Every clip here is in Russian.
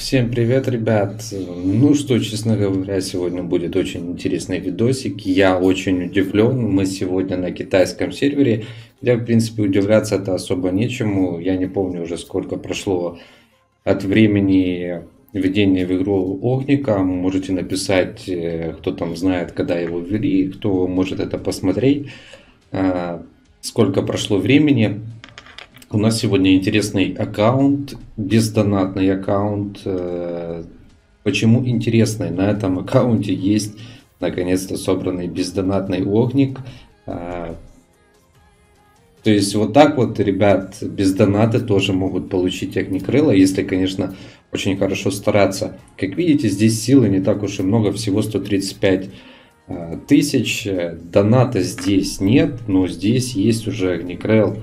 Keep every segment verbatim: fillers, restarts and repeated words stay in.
Всем привет, ребят! Ну что, честно говоря, сегодня будет очень интересный видосик. Я очень удивлен. Мы сегодня на китайском сервере, где, в принципе, удивляться-то особо нечему. Я не помню уже, сколько прошло от времени введения в игру Огника. Можете написать, кто там знает, когда его ввели, кто может это посмотреть, сколько прошло времени. У нас сегодня интересный аккаунт, бездонатный аккаунт. Почему интересный? На этом аккаунте есть наконец-то собранный бездонатный огник. То есть вот так вот, ребят, без доната тоже могут получить огнекрыло, если, конечно, очень хорошо стараться. Как видите, здесь силы не так уж и много, всего сто тридцать пять тысяч. Доната здесь нет, но здесь есть уже огнекрыл.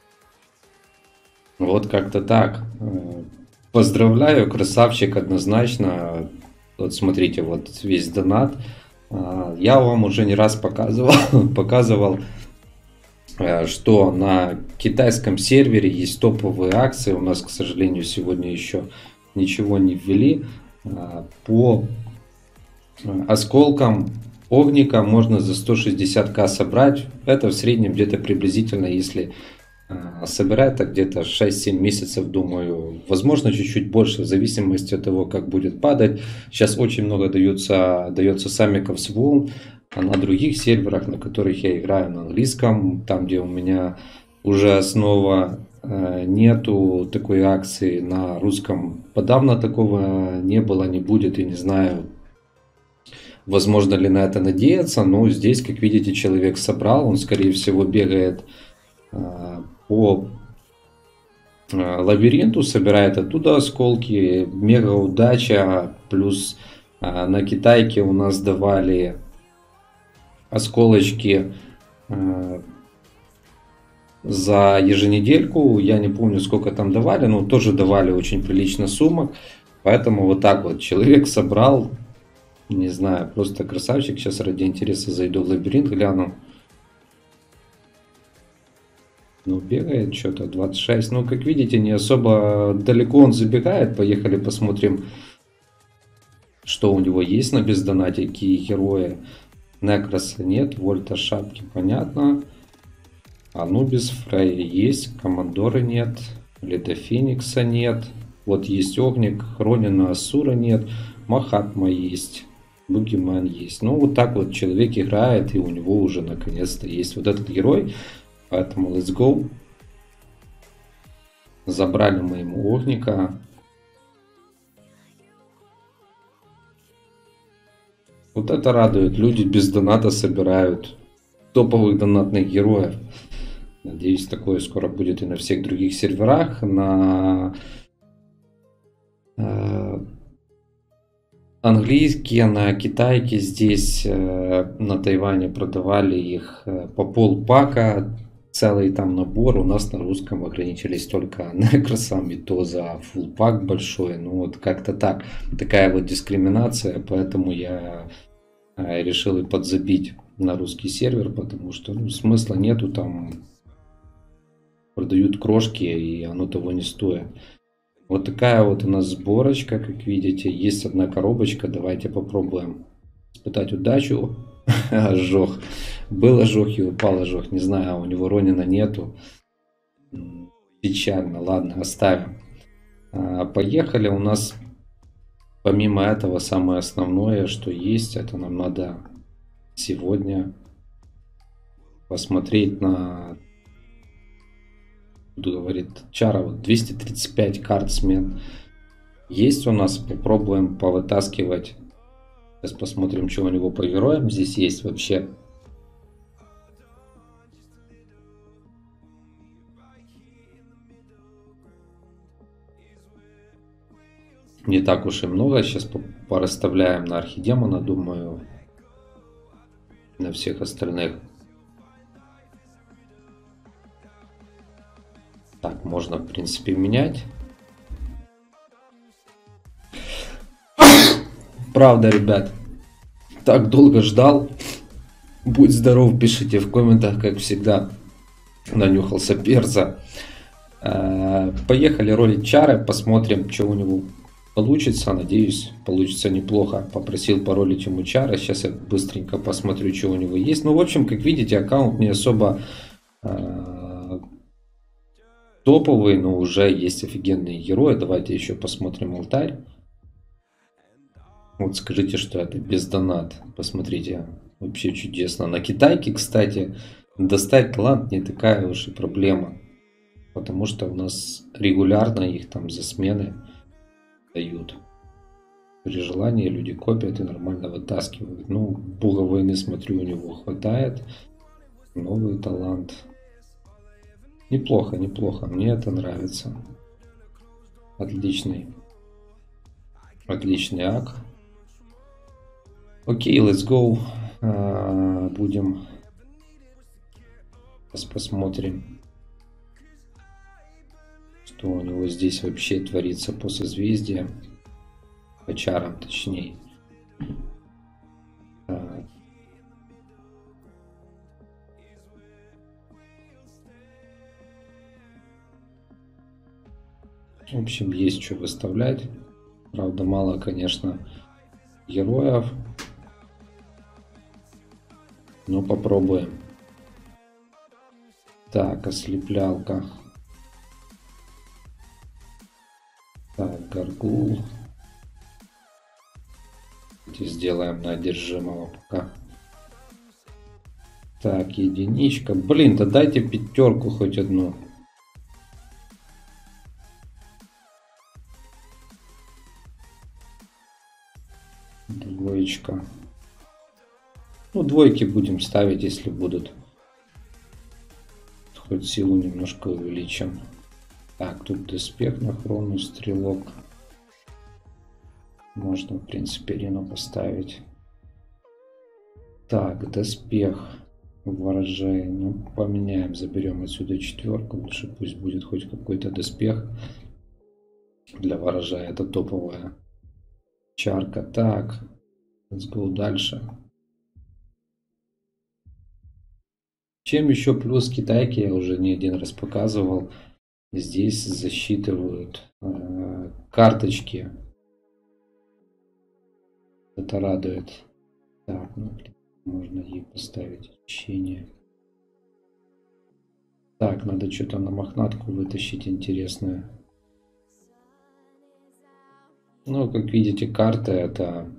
Вот как-то так. Поздравляю, красавчик однозначно. Вот смотрите, вот весь донат. Я вам уже не раз показывал, показывал, что на китайском сервере есть топовые акции. У нас, к сожалению, сегодня еще ничего не ввели. По осколкам огника можно за сто шестьдесят тысяч собрать. Это в среднем где-то приблизительно, если собирать, так где-то шесть-семь месяцев, думаю. Возможно, чуть-чуть больше, в зависимости от того, как будет падать. Сейчас очень много дается, дается саммиков с волн. А на других серверах, на которых я играю на английском, там, где у меня уже основа, нету такой акции. На русском подавно такого не было, не будет, и не знаю, возможно ли на это надеяться. Но здесь, как видите, человек собрал. Он, скорее всего, бегает по лабиринту, собирает оттуда осколки. Мега удача. Плюс на китайке у нас давали осколочки за еженедельку. Я не помню, сколько там давали, но тоже давали очень прилично суммок. Поэтому вот так вот человек собрал. Не знаю, просто красавчик. Сейчас ради интереса зайду в лабиринт, гляну. Ну, бегает что-то, двадцать шесть. Ну, как видите, не особо далеко он забегает. Поехали посмотрим, что у него есть на бездонате, какие герои. Некроса нет, Вольта шапки, понятно. Анубис, Фрейя есть, Командора нет, Леда Феникса нет. Вот есть Огник, Ронина Асура нет, Махатма есть, Бугимен есть. Ну, вот так вот человек играет, и у него уже наконец-то есть вот этот герой. Поэтому let's go. Забрали мы ему Огника. Вот это радует. Люди без доната собирают топовых донатных героев. Надеюсь, такое скоро будет и на всех других серверах. На э, английские, на китайке здесь э, на Тайване продавали их э, по полпака. Целый там набор. У нас на русском ограничились только некросами, то за full пак большой. Ну вот как-то так. Такая вот дискриминация. Поэтому я решил и подзабить на русский сервер. Потому что ну, смысла нету. Там продают крошки, и оно того не стоит. Вот такая вот у нас сборочка. Как видите, есть одна коробочка. Давайте попробуем испытать удачу. Ожог. Был ожог и упал ожог. Не знаю, у него Ронина нету. Печально. Ладно, оставим. Поехали. У нас помимо этого самое основное, что есть, это нам надо сегодня посмотреть на, говорит Чара, вот двести тридцать пять карт смен есть у нас. Попробуем повытаскивать. Сейчас посмотрим, что у него по героям здесь есть вообще. Не так уж и много. Сейчас порасставляем на архидемона, думаю. На всех остальных. Так, можно, в принципе, менять. Правда, ребят, так долго ждал. Будь здоров, пишите в комментах, как всегда. Нанюхался перца. Поехали ролить чары, посмотрим, что у него получится, надеюсь, получится неплохо. Попросил паролить ему чара. Сейчас я быстренько посмотрю, что у него есть. Ну, в общем, как видите, аккаунт не особо э, топовый, но уже есть офигенные герои. Давайте еще посмотрим алтарь. Вот скажите, что это без донат. Посмотрите, вообще чудесно. На китайке, кстати, достать талант не такая уж и проблема. Потому что у нас регулярно их там за смены дают. При желании люди копят и нормально вытаскивают. Ну, Бога войны, смотрю, у него хватает. Новый талант. Неплохо, неплохо. Мне это нравится. Отличный. Отличный ак. Окей, let's go. А, будем. Сейчас посмотрим, что у него здесь вообще творится по созвездиям. По чарам, точнее. Так. В общем, есть что выставлять. Правда, мало, конечно, героев. Но попробуем. Так, ослеплялка. Так, Гаргул. Сделаем на одержимого пока. Так, единичка. Блин, да дайте пятерку хоть одну. Двоечка. Ну, двойки будем ставить, если будут. Хоть силу немножко увеличим. Так, тут доспех на хрону, стрелок. Можно, в принципе, Рину поставить. Так, доспех. Ворожей. Ну, поменяем, заберем отсюда четверку. Лучше пусть будет хоть какой-то доспех. Для ворожая это топовая чарка. Так, let's go дальше. Чем еще плюс китайки, я уже не один раз показывал. Здесь засчитывают э, карточки. Это радует. Так, ну, можно ей поставить ощущение. Так, надо что-то на мохнатку вытащить интересное. Ну, как видите, карты это...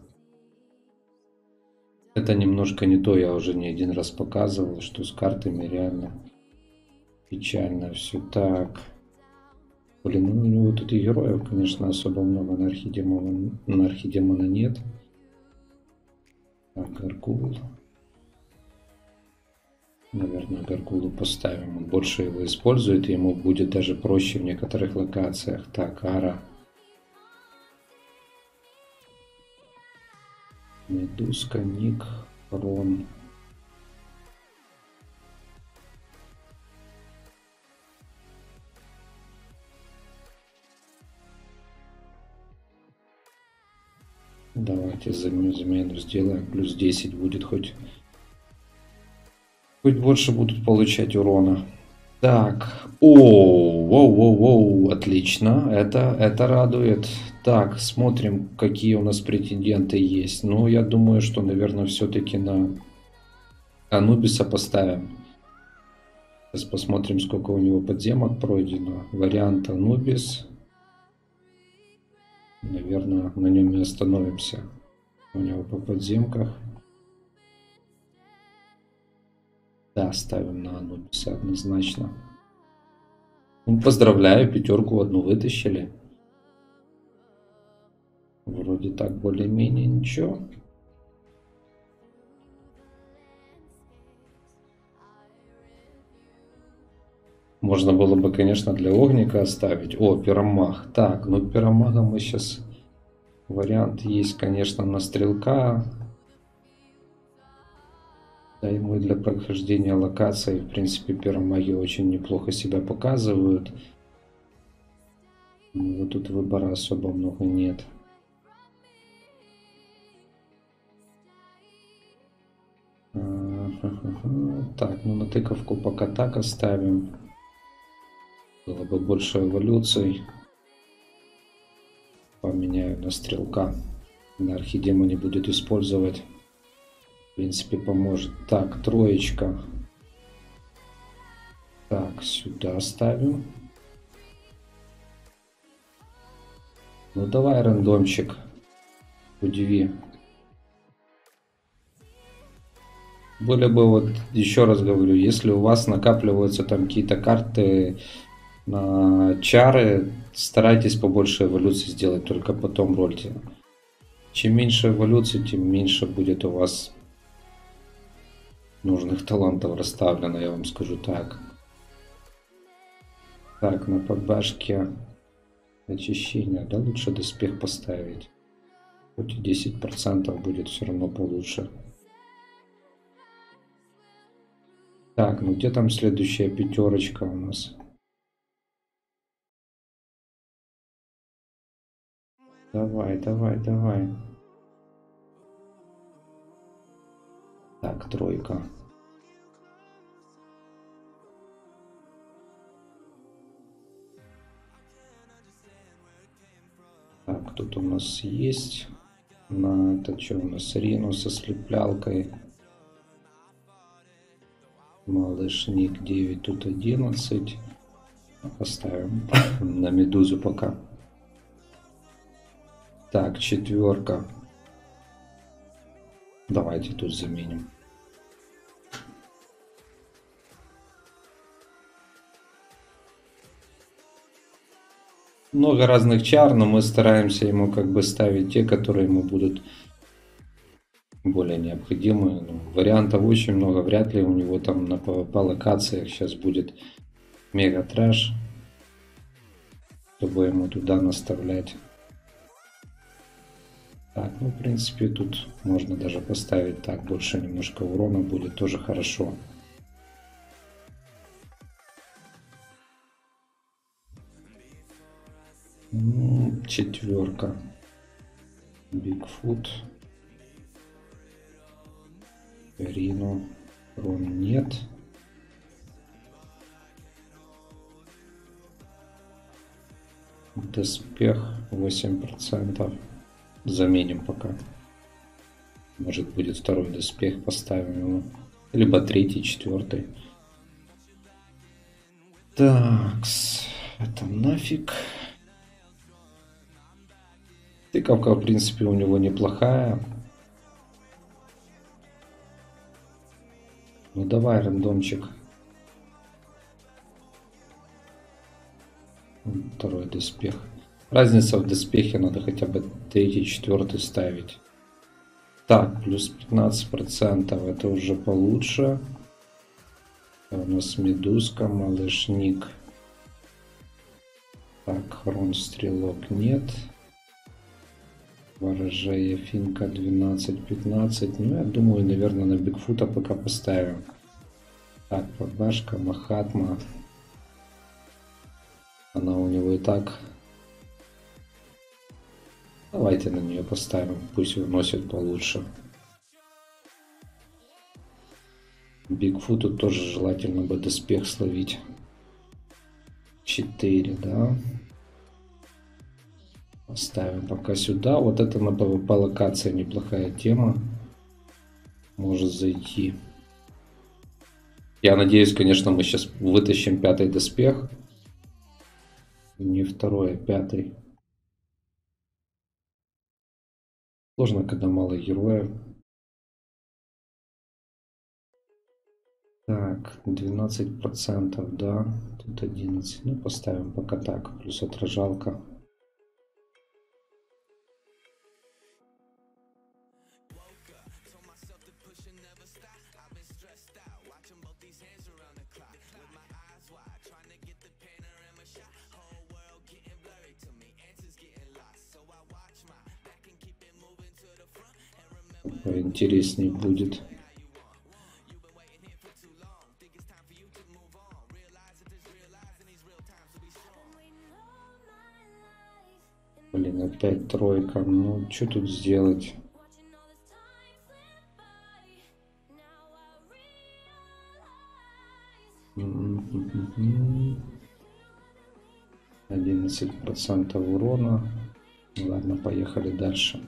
Это немножко не то, я уже не один раз показывал, что с картами реально печально все. Так. Блин, ну у него тут и героев, конечно, особо много на архидемона, на архидемона нет. Так, Гаргул. Наверное, Гаргулу поставим. Он больше его использует, и ему будет даже проще в некоторых локациях. Так, Ара. Медузка, Ник, Рон. Давайте замену сделаем. Плюс десять будет хоть. Хоть больше будут получать урона. Так. О, воу, воу, воу. Отлично. Это, это радует. Так, смотрим, какие у нас претенденты есть. Ну, я думаю, что, наверное, все-таки на Анубиса поставим. Сейчас посмотрим, сколько у него подземок пройдено. Вариант Анубис. Наверное, на нем и остановимся. У него по подземках. Да, ставим на Анубиса однозначно. Ну, поздравляю, пятерку одну вытащили. Вроде так более-менее ничего. Можно было бы, конечно, для огника оставить. О, пиромах. Так, ну пиромага мы сейчас... Вариант есть, конечно, на стрелка. Да, ему и для прохождения локации, в принципе, пиромаги очень неплохо себя показывают. Но вот тут выбора особо много нет. Так, ну на тыковку пока так оставим. Было бы больше эволюций. Поменяю на стрелка. На архидемоне будет использовать. В принципе, поможет. Так, троечка. Так, сюда ставим. Ну давай, рандомчик. Удиви. Более бы, вот еще раз говорю, если у вас накапливаются там какие-то карты на чары, старайтесь побольше эволюции сделать, только потом рольте. Чем меньше эволюции, тем меньше будет у вас нужных талантов расставлено, я вам скажу так. Так, на подбашке очищение, да, лучше доспех поставить. Хоть и десять процентов будет все равно получше. Так, ну где там следующая пятерочка у нас? Давай, давай, давай. Так, тройка. Так, тут у нас есть. На это что у нас? Рину со слеплялкой. Малышник девять, тут одиннадцать. Поставим на медузу пока. Так, четверка. Давайте тут заменим. Много разных чар, но мы стараемся ему как бы ставить те, которые ему будут более необходимы. Ну, вариантов очень много, вряд ли у него там на пэ вэ пэ локациях сейчас будет мега трэш, чтобы ему туда наставлять. Так, ну в принципе тут можно даже поставить так, больше немножко урона будет, тоже хорошо. Ну, четверка. Бигфут. Рину. Рон нет. Доспех восемь процентов. Заменим пока. Может будет второй доспех, поставим его. Либо третий, четвертый. Так, это нафиг. Тыковка, в принципе, у него неплохая. Ну давай, рандомчик. Второй доспех. Разница в доспехе, надо хотя бы третий, четвертый ставить. Так, плюс пятнадцать процентов, это уже получше. У нас медузка, малышник. Так, хрон, стрелок нет. Ворожея, финка двенадцать пятнадцать. Ну, я думаю, наверное, на Бигфута пока поставим. Так, подбашка, Махатма. Она у него и так. Давайте на нее поставим, пусть выносит получше. Бигфуту тоже желательно бы доспех словить. четыре, да. Поставим пока сюда. Вот это на пэ вэ пэ локация неплохая тема. Может зайти. Я надеюсь, конечно, мы сейчас вытащим пятый доспех. Не второй, а пятый. Сложно, когда мало героев. Так, двенадцать процентов, да. Тут одиннадцать. Ну, поставим пока так. Плюс отражалка. Интереснее будет. Блин, опять тройка. Ну, что тут сделать? одиннадцать процентов урона. Ладно, поехали дальше.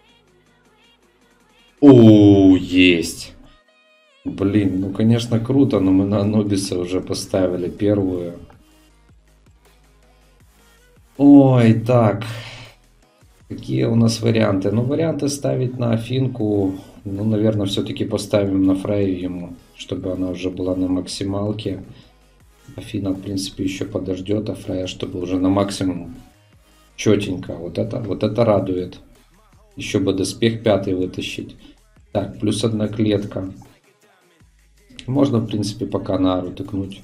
О, есть! Блин, ну конечно круто, но мы на Анубиса уже поставили первую. Ой, так. Какие у нас варианты? Ну, варианты ставить на Афинку. Ну, наверное, все-таки поставим на Фрейю ему, чтобы она уже была на максималке. Афина, в принципе, еще подождет, а Фрейя, чтобы уже на максимум четенько. Вот это, вот это радует. Еще бы доспех пятый вытащить. Так, плюс одна клетка. Можно, в принципе, пока на ару тыкнуть.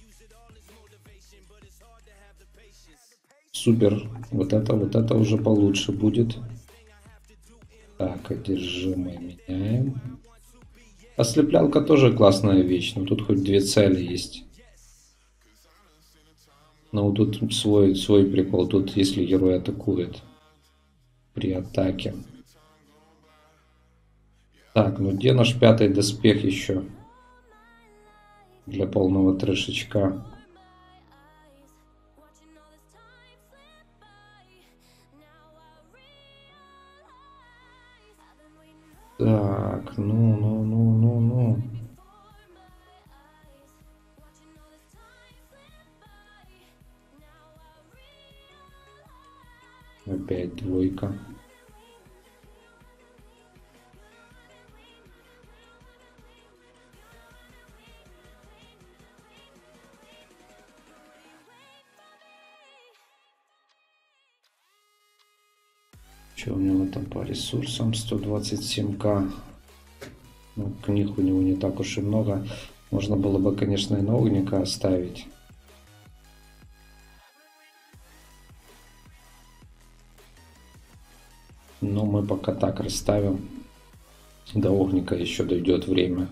Супер. Вот это, вот это уже получше будет. Так, одержимое меняем. Ослеплялка тоже классная вещь. Но тут хоть две цели есть. Но вот тут свой, свой прикол. Тут если герой атакует при атаке. Так, ну где наш пятый доспех еще? Для полного трешечка. Так, ну, ну, ну, ну, ну. Опять двойка. Что у него там по ресурсам? сто двадцать семь ка. Ну, книг у него не так уж и много. Можно было бы, конечно, и на огника оставить. Но мы пока так расставим. До огника еще дойдет время.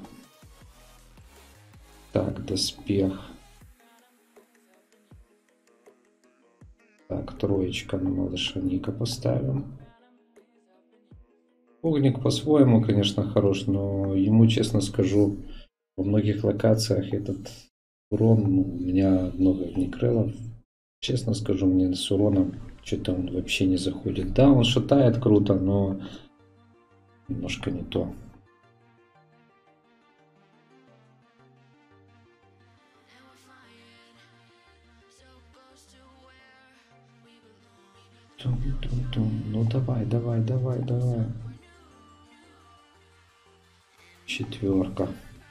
Так, доспех. Так, троечка на малыша Ника поставим. Огник по-своему, конечно, хорош, но ему, честно скажу, во многих локациях этот урон, ну, у меня много вникрылов. Честно скажу, мне с уроном что-то он вообще не заходит. Да, он шатает круто, но немножко не то. Тум-тум-тум. Ну давай, давай, давай, давай. Четверка.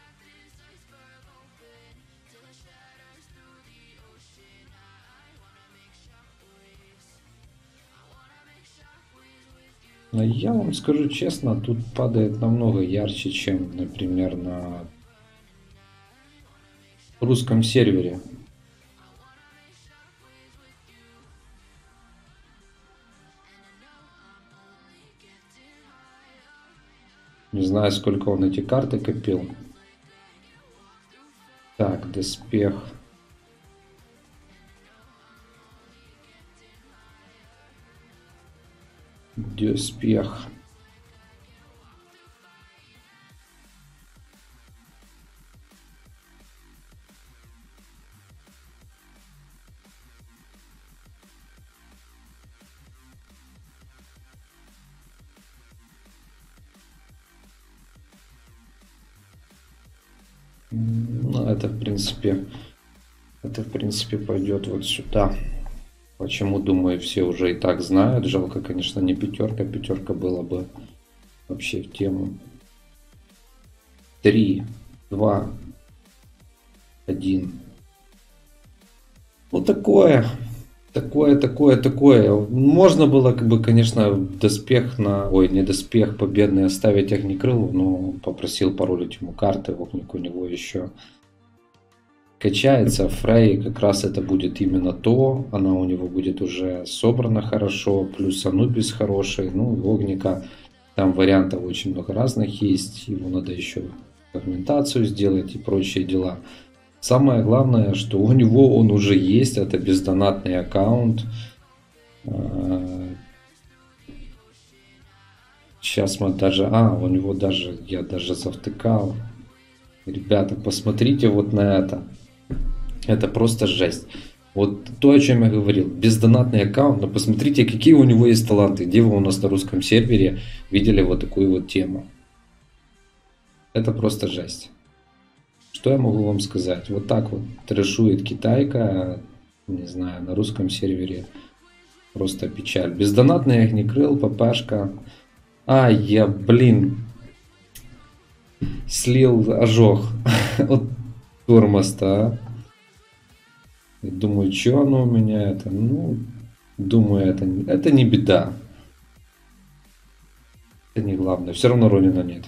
Но я вам скажу честно, тут падает намного ярче, чем, например, на русском сервере. Не знаю, сколько он эти карты копил. Так, доспех. Доспех. Ну, это в принципе, это в принципе пойдет вот сюда. Почему, думаю, все уже и так знают. Жалко, конечно, не пятерка. Пятерка была бы вообще в тему. Три, два, один. Ну, такое. Такое, такое, такое. Можно было, как бы, конечно, доспех на... Ой, не доспех, победный оставить Огнекрылу, но попросил паролить ему карты. Огник у него еще качается. Фрей как раз это будет именно то. Она у него будет уже собрана хорошо. Плюс Анубис хороший. Ну, у Огника там вариантов очень много разных есть. Ему надо еще фрагментацию сделать и прочие дела. Самое главное, что у него он уже есть, это бездонатный аккаунт. Сейчас мы даже, а, у него даже, я даже завтыкал. Ребята, посмотрите вот на это. Это просто жесть. Вот то, о чем я говорил. Бездонатный аккаунт, но посмотрите, какие у него есть таланты. Где вы у нас на русском сервере видели вот такую вот тему. Это просто жесть. Что я могу вам сказать? Вот так вот трэшует китайка, не знаю, на русском сервере. Просто печаль. Бездонатный огнекрыл, ППшка. А, я, блин, слил ожог от тормоза. Думаю, что оно у меня это? Ну, думаю, это, это не беда. Это не главное. Все равно Ронина нет.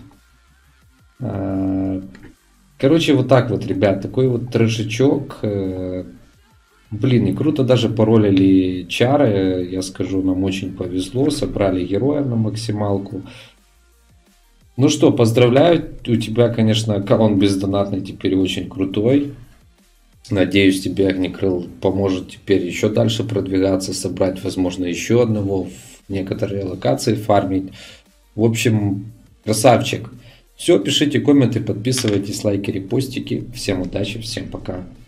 Короче, вот так вот, ребят. Такой вот трэшечок. Блин, и круто даже паролили чары. Я скажу, нам очень повезло. Собрали героя на максималку. Ну что, поздравляю. У тебя, конечно, аккаунт бездонатный теперь очень крутой. Надеюсь, тебе Огнекрыл поможет теперь еще дальше продвигаться, собрать, возможно, еще одного, в некоторые локации фармить. В общем, красавчик. Все, пишите комменты, подписывайтесь, лайки, репостики. Всем удачи, всем пока.